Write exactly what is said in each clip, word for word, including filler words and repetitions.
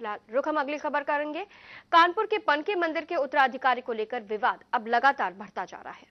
फिलहाल रुख हम अगली खबर करेंगे। कानपुर के पनकी मंदिर के उत्तराधिकारी को लेकर विवाद अब लगातार बढ़ता जा रहा है।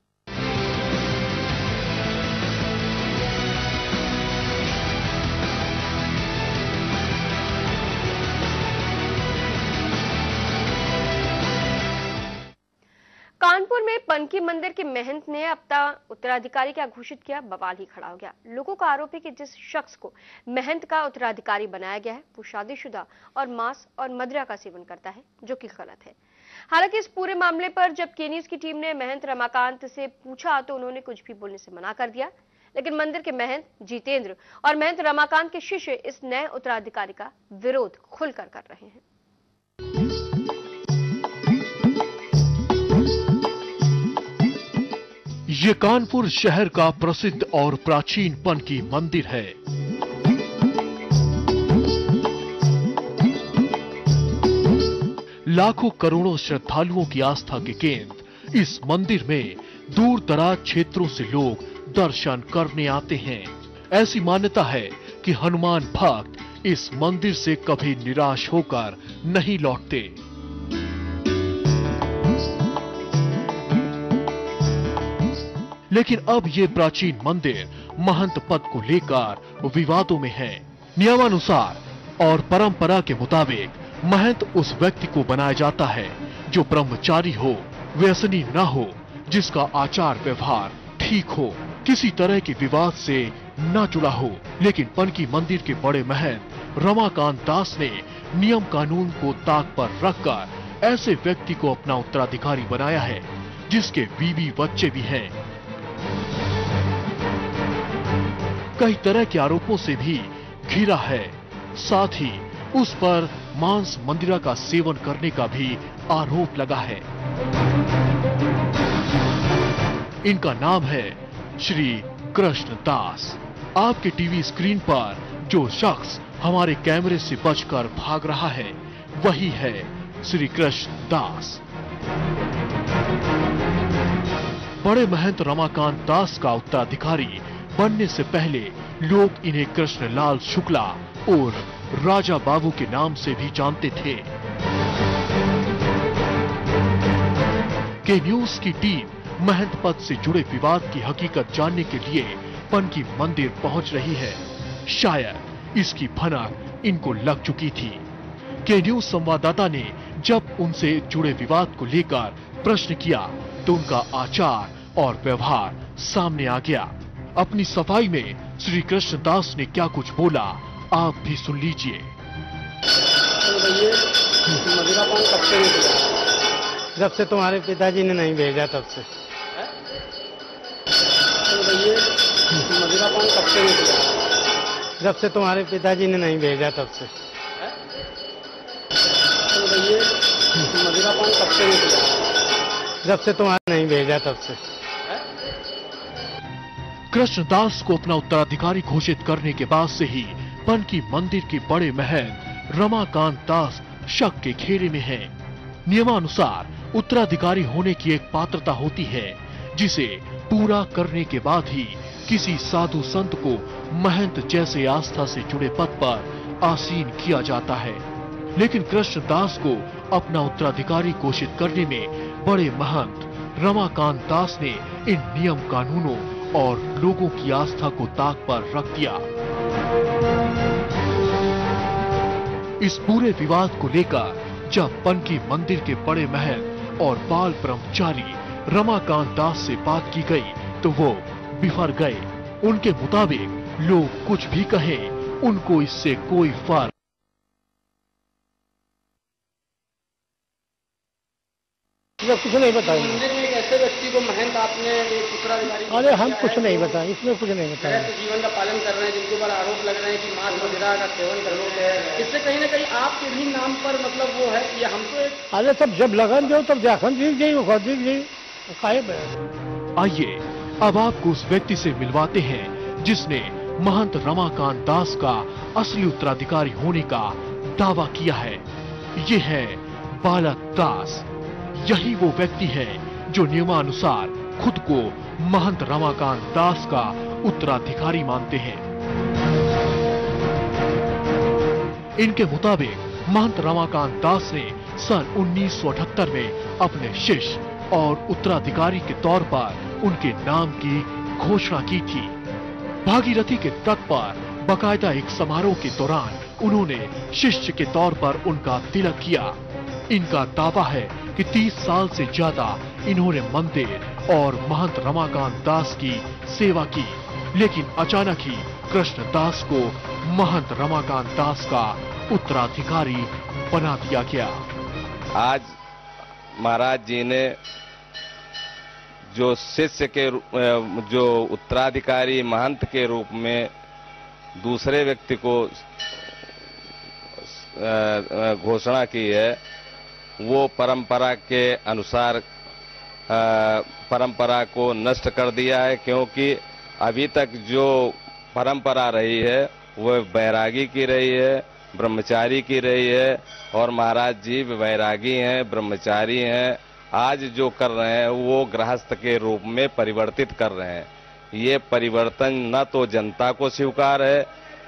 कानपुर में पनकी मंदिर के महंत ने अपना उत्तराधिकारी क्या घोषित किया, बवाल ही खड़ा हो गया। लोगों का आरोप है कि जिस शख्स को महंत का उत्तराधिकारी बनाया गया है वो शादीशुदा और मांस और मदिरा का सेवन करता है, जो कि गलत है। हालांकि इस पूरे मामले पर जब के न्यूज की टीम ने महंत रमाकांत से पूछा तो उन्होंने कुछ भी बोलने से मना कर दिया, लेकिन मंदिर के महंत जितेंद्र और महंत रमाकांत के शिष्य इस नए उत्तराधिकारी का विरोध खुलकर कर रहे हैं। ये कानपुर शहर का प्रसिद्ध और प्राचीन पनकी मंदिर है। लाखों करोड़ों श्रद्धालुओं की आस्था के केंद्र इस मंदिर में दूर दराज क्षेत्रों से लोग दर्शन करने आते हैं। ऐसी मान्यता है कि हनुमान भक्त इस मंदिर से कभी निराश होकर नहीं लौटते। लेकिन अब ये प्राचीन मंदिर महंत पद को लेकर विवादों में है। नियमानुसार और परंपरा के मुताबिक महंत उस व्यक्ति को बनाया जाता है जो ब्रह्मचारी हो, व्यसनी न हो, जिसका आचार व्यवहार ठीक हो, किसी तरह के विवाद से न जुड़ा हो। लेकिन पनकी मंदिर के बड़े महंत रमाकांत दास ने नियम कानून को ताक पर रखकर ऐसे व्यक्ति को अपना उत्तराधिकारी बनाया है जिसके बीवी बच्चे भी हैं। कई तरह के आरोपों से भी घिरा है। साथ ही उस पर मांस मदिरा का सेवन करने का भी आरोप लगा है। इनका नाम है श्री कृष्ण दास। आपके टीवी स्क्रीन पर जो शख्स हमारे कैमरे से बचकर भाग रहा है वही है श्री कृष्ण दास। बड़े महंत रमाकांत दास का उत्तराधिकारी बनने से पहले लोग इन्हें कृष्णलाल शुक्ला और राजा बाबू के नाम से भी जानते थे। के न्यूज की टीम महंत पद से जुड़े विवाद की हकीकत जानने के लिए पनकी मंदिर पहुंच रही है। शायद इसकी भनक इनको लग चुकी थी। के न्यूज संवाददाता ने जब उनसे जुड़े विवाद को लेकर प्रश्न किया तो उनका आचार और व्यवहार सामने आ गया। अपनी सफाई में श्री कृष्ण दास ने क्या कुछ बोला आप भी सुन लीजिए। मदिरापान कब से नहीं किया? जब से तुम्हारे पिताजी ने नहीं भेजा तब से। मदिरापान कब से नहीं किया? जब से तुम्हारे पिताजी ने नहीं भेजा तब से। मदिरापान कब से नहीं किया? जब से तुम्हारे नहीं भेजा तब से। कृष्णदास को अपना उत्तराधिकारी घोषित करने के बाद से ही पनकी मंदिर के बड़े महंत रमाकांत दास शक के घेरे में हैं। नियमानुसार उत्तराधिकारी होने की एक पात्रता होती है जिसे पूरा करने के बाद ही किसी साधु संत को महंत जैसे आस्था से जुड़े पद पर आसीन किया जाता है। लेकिन कृष्णदास को अपना उत्तराधिकारी घोषित करने में बड़े महंत रमाकांत दास ने इन नियम कानूनों और लोगों की आस्था को ताक पर रख दिया। इस पूरे विवाद को लेकर जब पनकी मंदिर के बड़े महंत और बाल ब्रह्मचारी रमाकांत दास से बात की गई तो वो बिफर गए। उनके मुताबिक लोग कुछ भी कहें, उनको इससे कोई फर्क कुछ नहीं बताया। मंदिर में एक ऐसे व्यक्ति को महंत आपने एक उत्तराधिकारी, अरे हम कुछ नहीं बताए, इसमें कुछ नहीं बताया। जीवन का पालन कर रहे हैं जिनके ऊपर आरोप लग रहे हैं कि मांस मदिरा का सेवन कर रहे हैं, इससे कहीं ना कहीं आपके भी नाम पर मतलब वो है कि हम तो एक... अरे सब जब लगन दो तब जाखन जीत जाइए जीत जाइए। आइए अब आपको उस व्यक्ति से मिलवाते हैं जिसने महंत रमाकांत दास का असली उत्तराधिकारी होने का दावा किया है। ये है बालक दास। यही वो व्यक्ति है जो नियमानुसार खुद को महंत रमाकांत दास का उत्तराधिकारी मानते हैं। इनके मुताबिक महंत रमाकांत दास ने सन उन्नीस सौ अठहत्तर में अपने शिष्य और उत्तराधिकारी के तौर पर उनके नाम की घोषणा की थी। भागीरथी के तट पर बाकायदा एक समारोह के दौरान उन्होंने शिष्य के तौर पर उनका तिलक किया। इनका दावा है कि तीस साल से ज्यादा इन्होंने मंदिर और महंत रमाकांत दास की सेवा की, लेकिन अचानक ही कृष्णदास को महंत रमाकांत दास का उत्तराधिकारी बना दिया गया। आज महाराज जी ने जो शिष्य के जो उत्तराधिकारी महंत के रूप में दूसरे व्यक्ति को घोषणा की है, वो परंपरा के अनुसार परंपरा को नष्ट कर दिया है, क्योंकि अभी तक जो परंपरा रही है वो बैरागी की रही है, ब्रह्मचारी की रही है, और महाराज जी बैरागी हैं, ब्रह्मचारी हैं। आज जो कर रहे हैं वो गृहस्थ के रूप में परिवर्तित कर रहे हैं। ये परिवर्तन न तो जनता को स्वीकार है,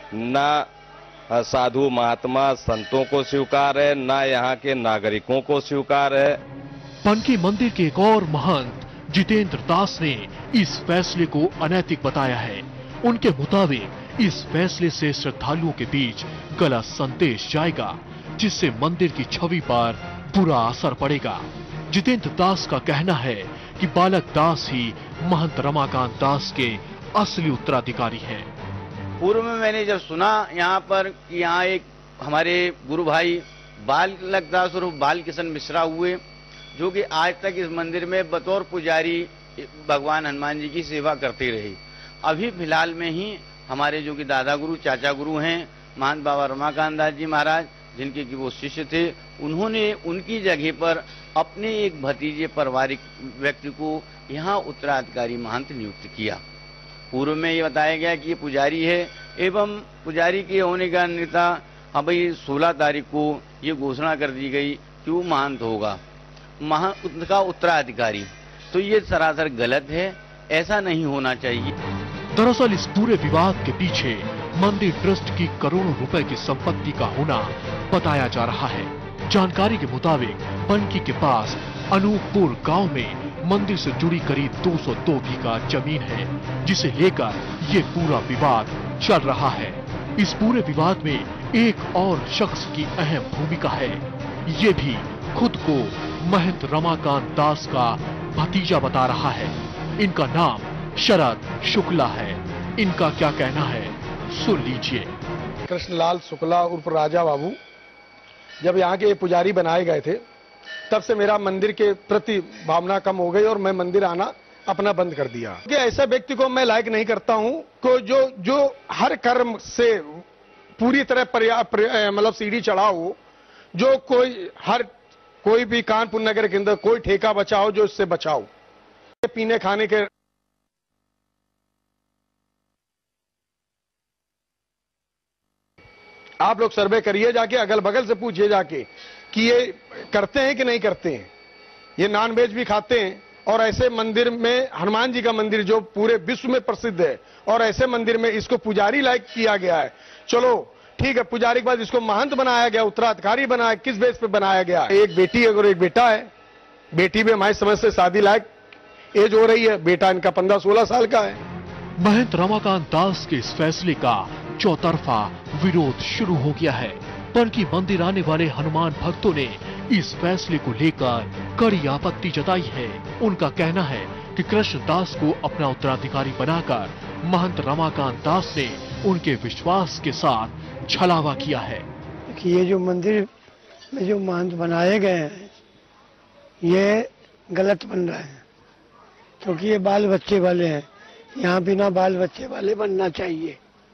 न साधु महात्मा संतों को स्वीकार है, न यहाँ के नागरिकों को स्वीकार है। पनकी मंदिर के एक और महंत जितेंद्र दास ने इस फैसले को अनैतिक बताया है। उनके मुताबिक इस फैसले से श्रद्धालुओं के बीच गलत संदेश जाएगा, जिससे मंदिर की छवि पर बुरा असर पड़ेगा। जितेंद्र दास का कहना है कि बालक दास ही महंत रमाकांत दास के असली उत्तराधिकारी हैं। पूर्व में मैंने जब सुना यहाँ पर कि यहाँ एक हमारे गुरु भाई बालक दास और बाल किशन मिश्रा हुए, जो कि आज तक इस मंदिर में बतौर पुजारी भगवान हनुमान जी की सेवा करते रहे। अभी फिलहाल में ही हमारे जो कि दादा गुरु चाचा गुरु हैं महंत बाबा रमाकांत दास जी महाराज, जिनके कि वो शिष्य थे, उन्होंने उनकी जगह पर अपने एक भतीजे पारिवारिक व्यक्ति को यहाँ उत्तराधिकारी महंत नियुक्त किया। पूर्व में ये बताया गया कि ये पुजारी है एवं पुजारी के होने का नेता, अब भाई सोलह तारीख को ये घोषणा कर दी गई कि वो महंत होगा, महा उनका उत्तराधिकारी। तो ये सरासर गलत है, ऐसा नहीं होना चाहिए। दरअसल इस पूरे विवाद के पीछे मंदिर ट्रस्ट की करोड़ों रुपए की संपत्ति का होना बताया जा रहा है। जानकारी के मुताबिक पनकी के पास अनूपपुर गांव में मंदिर से जुड़ी करीब दो सौ दो बीघा जमीन है, जिसे लेकर ये पूरा विवाद चल रहा है। इस पूरे विवाद में एक और शख्स की अहम भूमिका है। ये भी खुद को महंत रमाकांत दास का भतीजा बता रहा है। इनका नाम शरद शुक्ला है। इनका क्या कहना है, सुन लीजिए। कृष्णलाल शुक्ला उर्फ राजा बाबू जब यहाँ के पुजारी बनाए गए थे, तब से मेरा मंदिर के प्रति भावना कम हो गई और मैं मंदिर आना अपना बंद कर दिया। कि ऐसे व्यक्ति को मैं लायक नहीं करता हूं को जो जो हर कर्म से पूरी तरह मतलब सीढ़ी चढ़ा हो, जो कोई हर कोई भी कानपुर नगर के अंदर कोई ठेका बचाओ जो इससे बचाओ। पीने खाने के आप लोग सर्वे करिए, जाके अगल बगल से पूछिए जाके कि ये करते हैं कि नहीं करते हैं। ये नॉन वेज भी खाते हैं, और ऐसे मंदिर में हनुमान जी का मंदिर जो पूरे विश्व में प्रसिद्ध है, और ऐसे मंदिर में इसको पुजारी लायक किया गया है। चलो ठीक है, पुजारी के बाद इसको महंत बनाया गया, उत्तराधिकारी बनाया, किस बेस पे बनाया गया? एक बेटी और एक बेटा है। बेटी भी हमारी समझ से शादी लायक एज हो रही है, बेटा इनका पंद्रह सोलह साल का है। महंत रमाकांत दास के इस फैसले का चौतरफा विरोध शुरू हो गया है। पनकी मंदिर आने वाले हनुमान भक्तों ने इस फैसले को लेकर कड़ी आपत्ति जताई है। उनका कहना है कि कृष्णदास को अपना उत्तराधिकारी बनाकर महंत रमाकांत दास ने उनके विश्वास के साथ छलावा किया है। कि ये जो मंदिर में जो महंत बनाए गए हैं ये गलत बन रहे हैं, क्योंकि ये बाल बच्चे वाले हैं। यहाँ बिना बाल बच्चे वाले बनना चाहिए।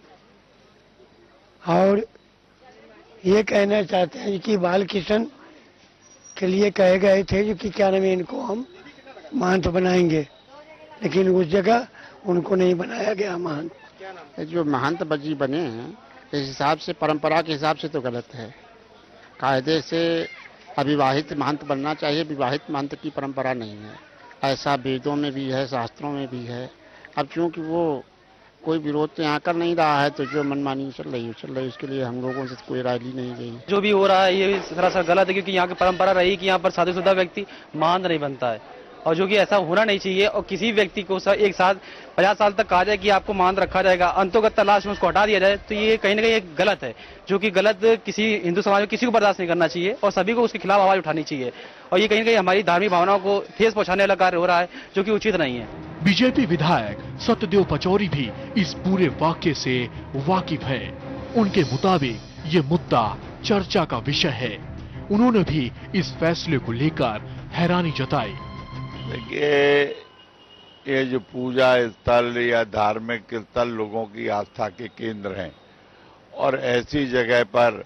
और ये कहना चाहते हैं कि बाल किशन के लिए कहे गए थे जो कि क्या नाम है, इनको हम महंत बनाएंगे, लेकिन उस जगह उनको नहीं बनाया गया महंत। जो महंत बजी बने हैं इस हिसाब से, परंपरा के हिसाब से तो गलत है। कायदे से अविवाहित महंत बनना चाहिए, विवाहित महंत की परंपरा नहीं है। ऐसा वेदों में भी है, शास्त्रों में भी है। अब चूंकि वो कोई विरोध तो यहाँ कर नहीं रहा है, तो जो मनमानी चल रही है चल रही है, उसके लिए हम लोगों से कोई राय ली नहीं गई। जो भी हो रहा है ये सरासर गलत है, क्योंकि यहाँ की परंपरा रही कि यहाँ पर शादीशुदा व्यक्ति महंत नहीं बनता है, और जो कि ऐसा होना नहीं चाहिए। और किसी व्यक्ति को एक साथ पचास साल तक कहा जाए कि आपको महंत रखा जाएगा, अंतोगत लास्ट में उसको हटा दिया जाए, तो ये कहीं ना कहीं एक गलत है, जो कि गलत किसी हिंदू समाज में किसी को बर्दाश्त नहीं करना चाहिए और सभी को उसके खिलाफ आवाज उठानी चाहिए। और ये कहीं ना कहीं हमारी धार्मिक भावनाओं को ठेस पहुंचाने वाला कार्य हो रहा है, जो कि उचित नहीं है। बीजेपी विधायक सत्यदेव पचौरी भी इस पूरे वाक्य से वाकिफ है। उनके मुताबिक ये मुद्दा चर्चा का विषय है। उन्होंने भी इस फैसले को लेकर हैरानी जताई। देखिए, ये जो पूजा स्थल या धार्मिक स्थल लोगों की आस्था के केंद्र हैं, और ऐसी जगह पर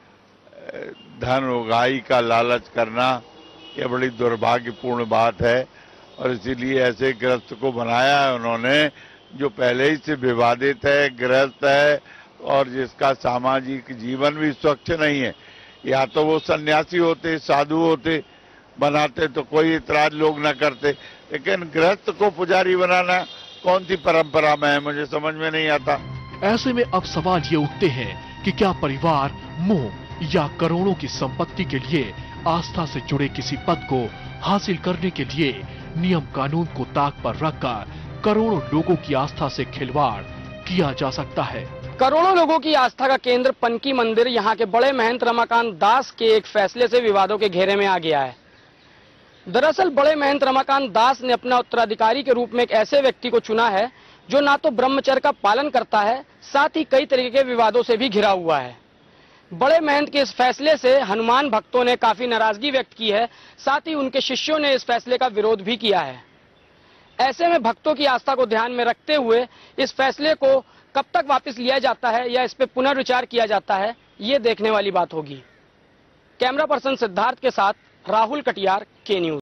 धन उगाही का लालच करना ये बड़ी दुर्भाग्यपूर्ण बात है। और इसीलिए ऐसे गृहस्थ को बनाया है उन्होंने, जो पहले ही से विवादित है, गृहस्थ है, और जिसका सामाजिक जीवन भी स्वच्छ नहीं है। या तो वो सन्यासी होते, साधु होते, बनाते तो कोई इतराज लोग न करते, लेकिन गृहस्थ को पुजारी बनाना कौन सी परंपरा में है, मुझे समझ में नहीं आता। ऐसे में अब सवाल ये उठते हैं कि क्या परिवार मोह या करोड़ों की संपत्ति के लिए आस्था से जुड़े किसी पद को हासिल करने के लिए नियम कानून को ताक पर रखकर करोड़ों लोगों की आस्था से खिलवाड़ किया जा सकता है। करोड़ों लोगों की आस्था का केंद्र पनकी मंदिर यहाँ के बड़े महंत रमाकांत दास के एक फैसले से विवादों के घेरे में आ गया है। दरअसल बड़े महंत रमाकांत दास ने अपना उत्तराधिकारी के रूप में एक ऐसे व्यक्ति को चुना है जो ना तो ब्रह्मचर्य का पालन करता है, साथ ही कई तरीके के विवादों से भी घिरा हुआ है। बड़े महंत के इस फैसले से हनुमान भक्तों ने काफी नाराजगी व्यक्त की है, साथ ही उनके शिष्यों ने इस फैसले का विरोध भी किया है। ऐसे में भक्तों की आस्था को ध्यान में रखते हुए इस फैसले को कब तक वापस लिया जाता है या इस पर पुनर्विचार किया जाता है, ये देखने वाली बात होगी। कैमरा पर्सन सिद्धार्थ के साथ राहुल कटियार, के न्यूज।